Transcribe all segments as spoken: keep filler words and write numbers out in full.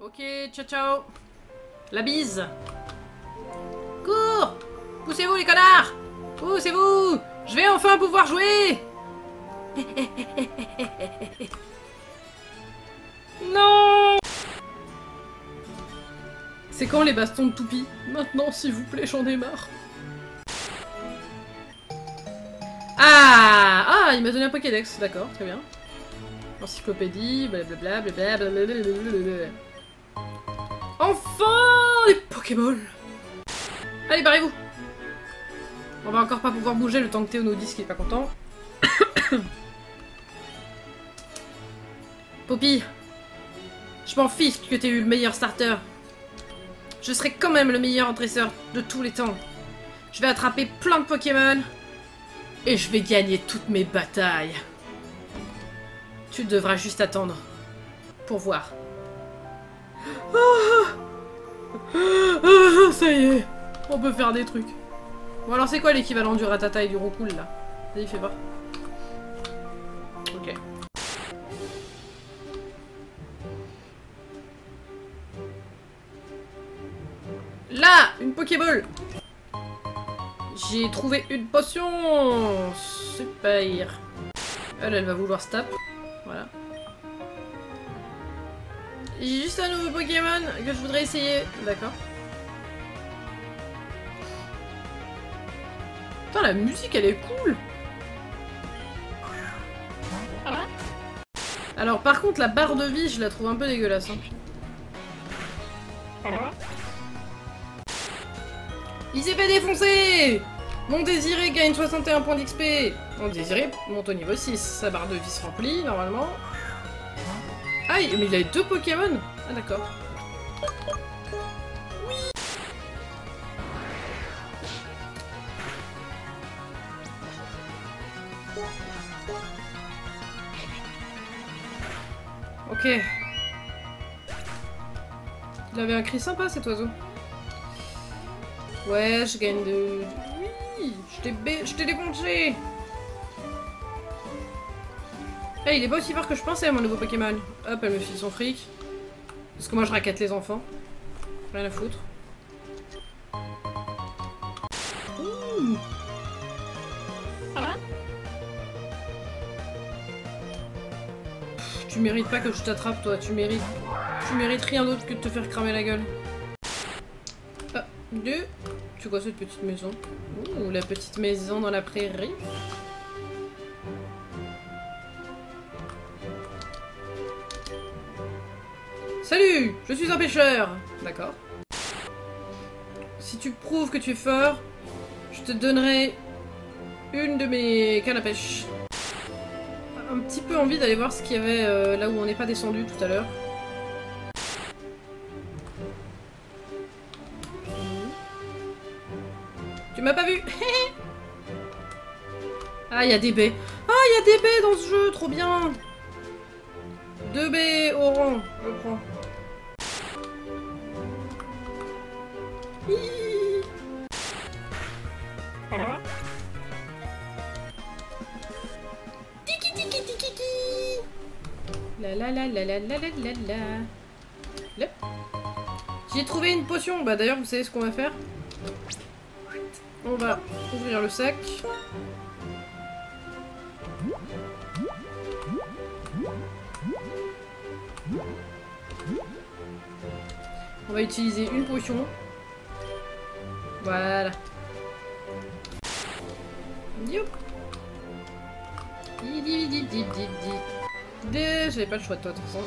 Ok, ciao ciao. La bise. Cours. Poussez-vous les connards. Poussez-vous. Je vais enfin pouvoir jouer. Non. C'est quand les bastons de toupie? Maintenant, s'il vous plaît, j'en ai marre. Ah. Ah, il m'a donné un Pokédex, d'accord, très bien. Encyclopédie, blablabla, blablabla. Enfin les Pokéballs. Allez, barrez-vous. On va encore pas pouvoir bouger le temps que Théo nous dise qu'il est pas content. Poppy, je m'en fiche que t'aies eu le meilleur starter. Je serai quand même le meilleur dresseur de tous les temps. Je vais attraper plein de Pokémon. Et je vais gagner toutes mes batailles. Tu devras juste attendre. Pour voir. Ah, ah, ça y est. On peut faire des trucs. Bon alors c'est quoi l'équivalent du Ratata et du Roucoule là? Vas-y, fais voir. Ok. Là, une Pokéball. J'ai trouvé une potion. Super. Elle, elle va vouloir se taper. Voilà. J'ai juste un nouveau Pokémon que je voudrais essayer. D'accord. Putain, la musique, elle est cool. Alors, par contre, la barre de vie, je la trouve un peu dégueulasse. Hein. Il s'est fait défoncer. Mon désiré gagne soixante et un points d'X P. Mon désiré monte au niveau six. Sa barre de vie se remplit, normalement. Ah, mais il a deux Pokémon. Ah, d'accord. Oui. Ok. Il avait un cri sympa, cet oiseau. Ouais, je gagne de... Oui, je t'ai bé... je t'ai défoncé. Hey, il est pas aussi fort que je pensais, mon nouveau Pokémon. Hop, elle me file son fric. Parce que moi, je raquette les enfants. Rien à foutre. Ouh. Pff, tu mérites pas que je t'attrape, toi. Tu mérites... Tu mérites rien d'autre que de te faire cramer la gueule. Ah, deux... C'est quoi cette petite maison? Ouh, la petite maison dans la prairie. Salut! Je suis un pêcheur! D'accord. Si tu prouves que tu es fort, je te donnerai une de mes cannes à pêche. Un petit peu envie d'aller voir ce qu'il y avait euh, là où on n'est pas descendu tout à l'heure. Tu m'as pas vu? Ah, il y a des baies. Ah, il y a des baies dans ce jeu, trop bien. Deux baies au rang, je prends. Hihi. Tiki tiki tiki tiki. La la la la la la la la la. J'ai trouvé une potion. Bah d'ailleurs, vous savez ce qu'on va faire? On va ouvrir le sac. On va utiliser une potion. Voilà. Youp. J'avais pas le choix de toi, de toute façon.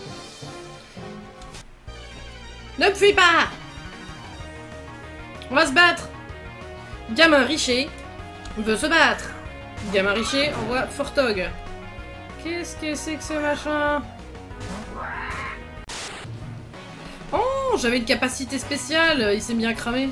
Ne me fuis pas! On va se battre! Gamin Richer veut se battre. Gamin Richer envoie Fortog. Qu'est-ce que c'est que ce machin? Oh, j'avais une capacité spéciale. Il s'est bien cramé.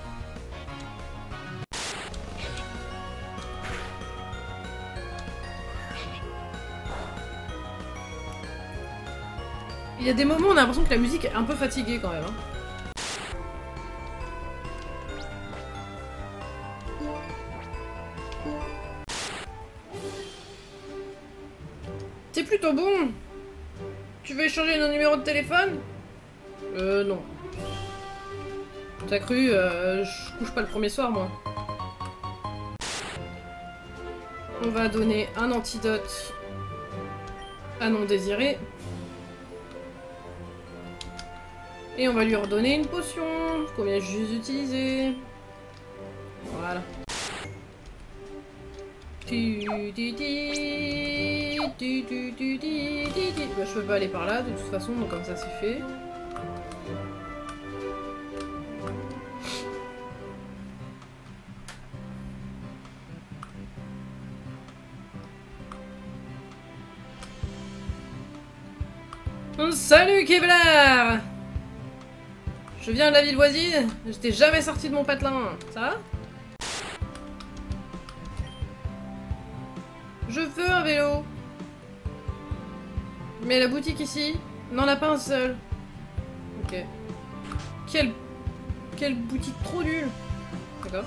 Il y a des moments où on a l'impression que la musique est un peu fatiguée quand même. Hein. C'est plutôt bon. Tu veux échanger nos numéros de téléphone? Euh, non. T'as cru, euh, je couche pas le premier soir, moi. On va donner un antidote à non désiré. Et on va lui redonner une potion qu'on vient juste d'utiliser. Voilà. Tu, tu, tu, tu, tu, tu, tu, tu. Bah, je peux pas aller par là de toute façon, donc comme ça c'est fait. Salut Kevlar! Je viens de la ville voisine, j'étais jamais sorti de mon patelin, ça va? Je veux un vélo. Mais la boutique ici n'en a pas un seul. Ok. Quelle... Quelle boutique trop nulle. D'accord.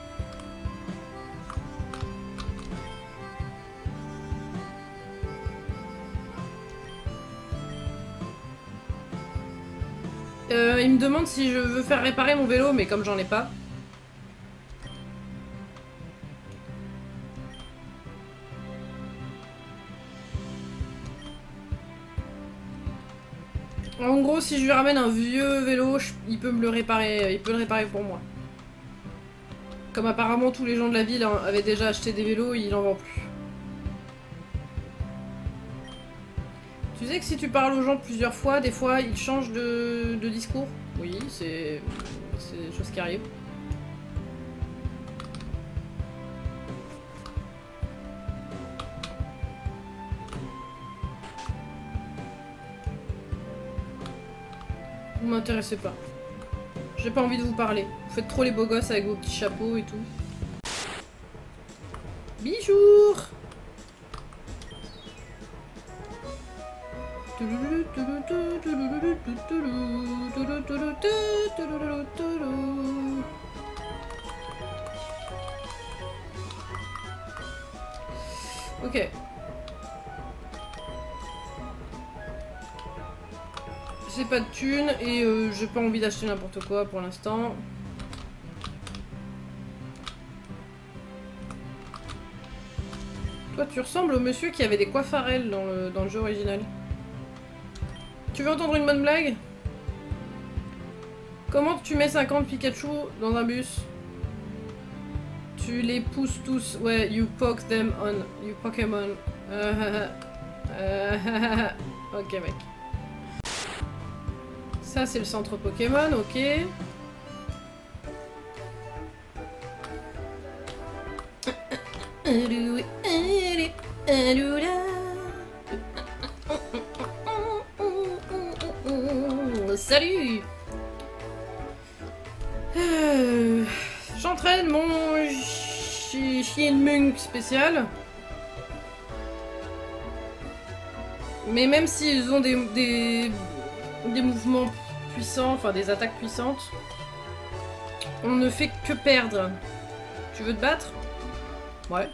Euh, il me demande si je veux faire réparer mon vélo, mais comme j'en ai pas. En gros, si je lui ramène un vieux vélo, je... il peut me le réparer, il peut le réparer pour moi. Comme apparemment tous les gens de la ville avaient déjà acheté des vélos, il en vend plus. Tu sais que si tu parles aux gens plusieurs fois, des fois ils changent de, de discours? Oui, c'est des choses qui arrivent. Vous m'intéressez pas. J'ai pas envie de vous parler. Vous faites trop les beaux gosses avec vos petits chapeaux et tout. Bijour! Ok. J'ai pas de thunes et euh, j'ai pas envie d'acheter n'importe quoi pour l'instant. Toi, tu ressembles au monsieur qui avait des coiffarelles dans le, dans le jeu original. Tu veux entendre une bonne blague? Comment tu mets cinquante Pikachu dans un bus? Tu les pousses tous. Ouais, you poke them on. You Pokémon. Euh, euh, ok, mec. Ça, c'est le centre Pokémon, ok. Salut. euh, J'entraîne mon Chien-Munk spécial. Mais même s'ils ont des, des, des mouvements puissants, enfin des attaques puissantes, on ne fait que perdre. Tu veux te battre? Ouais.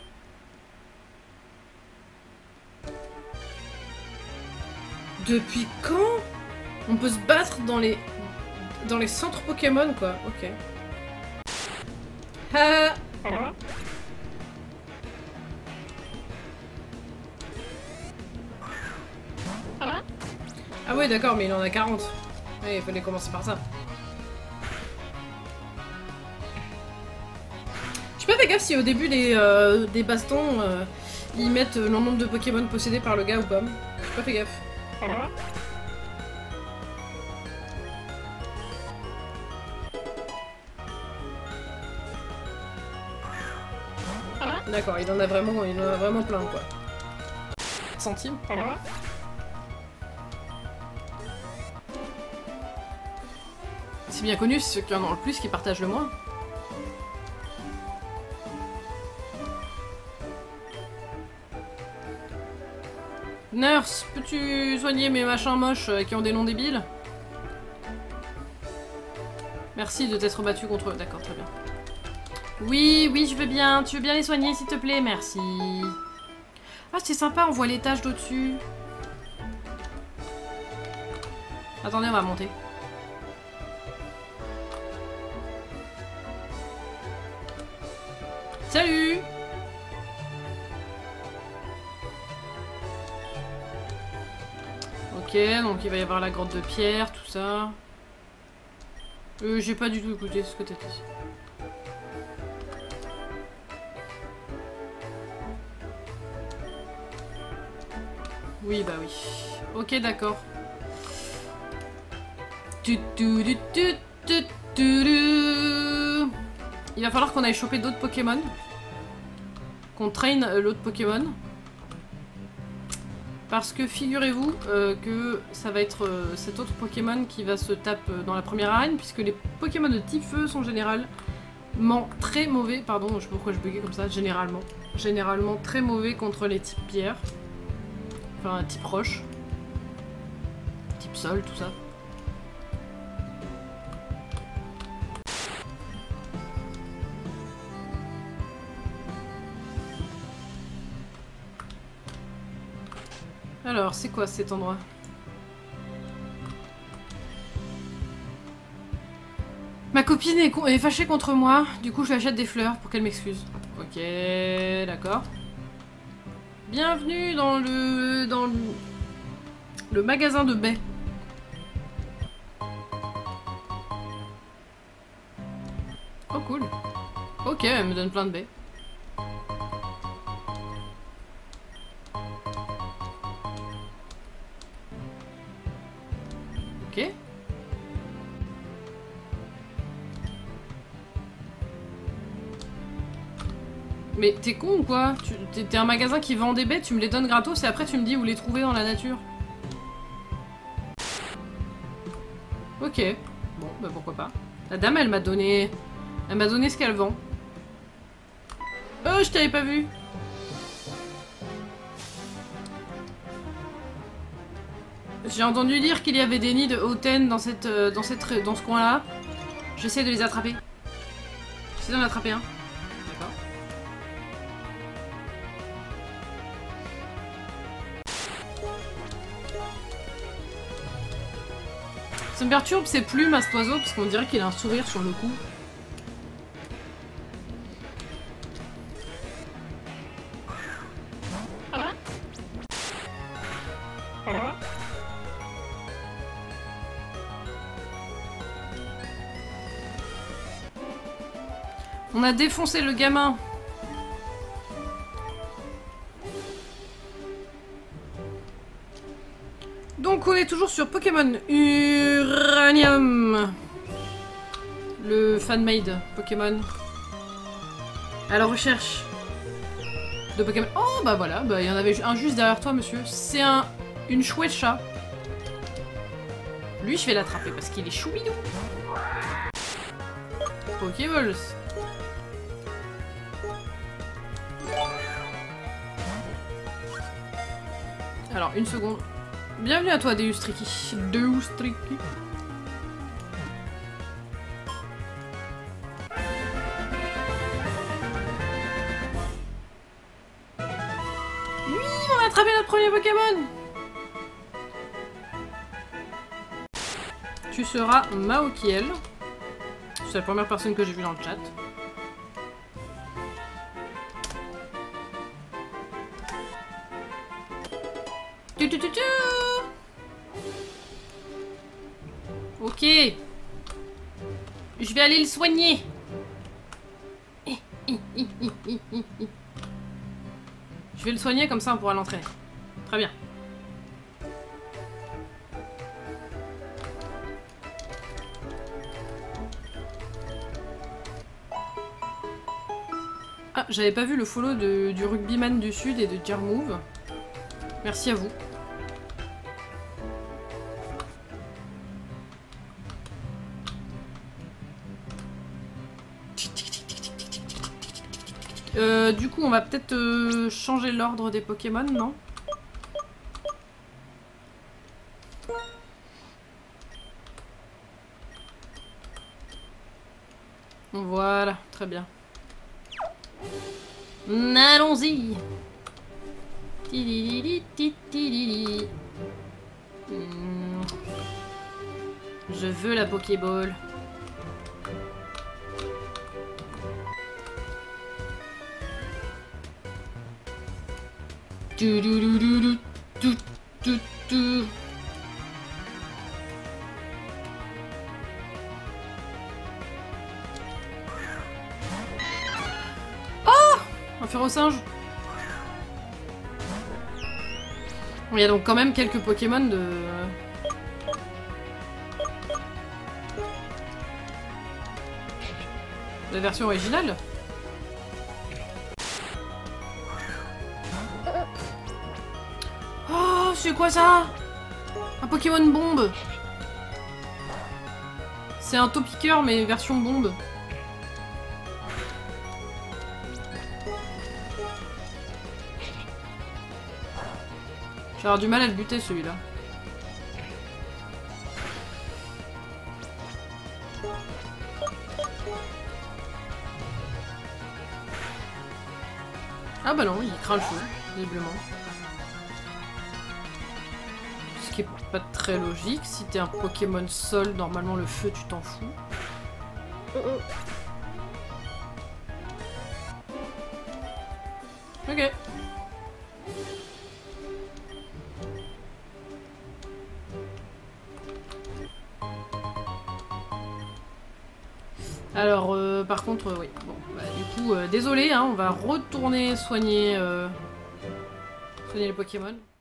Depuis quand on peut se battre dans les dans les centres Pokémon, quoi? Ok. Ah. Ah ouais, d'accord, mais il en a quarante. Ouais, il fallait commencer par ça. J'ai pas fait gaffe si au début des, euh, des bastons, euh, ils mettent le nombre de Pokémon possédés par le gars ou pas. J'ai pas fait gaffe. D'accord, il en a vraiment, il en a vraiment plein, quoi. Centimes. C'est bien connu, c'est ceux qui en ont le plus qui partagent le moins. Nurse, peux-tu soigner mes machins moches qui ont des noms débiles? Merci de t'être battu contre eux. D'accord, très bien. Oui, oui, je veux bien. Tu veux bien les soigner, s'il te plaît? Merci. Ah, c'est sympa, on voit l'étage d'au-dessus. Attendez, on va monter. Salut! Ok, donc il va y avoir la grotte de pierre, tout ça. Euh, j'ai pas du tout écouté ce que t'as dit. Oui, bah oui. Ok, d'accord. Il va falloir qu'on aille choper d'autres Pokémon. Qu'on traîne l'autre Pokémon. Parce que figurez-vous euh, que ça va être euh, cet autre Pokémon qui va se taper dans la première arène, puisque les Pokémon de type feu sont généralement très mauvais. Pardon, je sais pas pourquoi je buguais comme ça. Généralement. Généralement très mauvais contre les types pierre. Enfin, type roche. Type sol, tout ça. Alors, c'est quoi cet endroit? Ma copine est, est fâchée contre moi, du coup je lui achète des fleurs pour qu'elle m'excuse. Ok, d'accord. Bienvenue dans le... dans le, le magasin de baies. Oh cool. Ok, elle me donne plein de baies. Ok. Mais t'es con ou quoi? T'es un magasin qui vend des baies, tu me les donnes gratos et après tu me dis où les trouver dans la nature. Ok. Bon, bah pourquoi pas. La dame, elle m'a donné... Elle m'a donné ce qu'elle vend. Oh, je t'avais pas vu. J'ai entendu dire qu'il y avait des nids de Hoten dans cette, dans cette, dans ce coin-là. J'essaie de les attraper. J'essaie d'en attraper un. D'accord. Ça me perturbe ses plumes à cet oiseau parce qu'on dirait qu'il a un sourire sur le cou. On a défoncé le gamin. Donc on est toujours sur Pokémon Uranium. Le fan-made Pokémon. À la recherche de Pokémon. Oh bah voilà, bah il y en avait un juste derrière toi monsieur. C'est un une chouette chat. Lui je vais l'attraper parce qu'il est choubidou. Pokéballs. Alors, une seconde. Bienvenue à toi, Deus Tricky. Deus Tricky. Oui, on a attrapé notre premier Pokémon. Tu seras Maokiel. C'est la première personne que j'ai vue dans le chat. Tu, tu, tu, tu. Ok. Je vais aller le soigner. Je vais le soigner comme ça on pourra l'entraîner. Très bien. Ah, j'avais pas vu le follow de, du rugbyman du sud et de Jarmove. Merci à vous. Euh, du coup, on va peut-être euh, changer l'ordre des Pokémon, non? Voilà, très bien. Allons-y. Hmm. Je veux la Pokéball. Du, du, du, du, du, du, du, du. Oh! On va faire au singe. Il y a donc quand même quelques Pokémon de... La version originale. Oh, c'est quoi ça? Un Pokémon bombe. C'est un Topiqueur mais version bombe. J'ai avoir du mal à le buter celui-là. Ah bah non, il craint le feu, visiblement. Ce qui est pas très logique. Si t'es un Pokémon sol, normalement le feu tu t'en fous. Ok. Alors, euh, par contre, euh, oui. Bon, bah, du coup, euh, désolé, hein, on va retourner soigner, euh, soigner les Pokémon.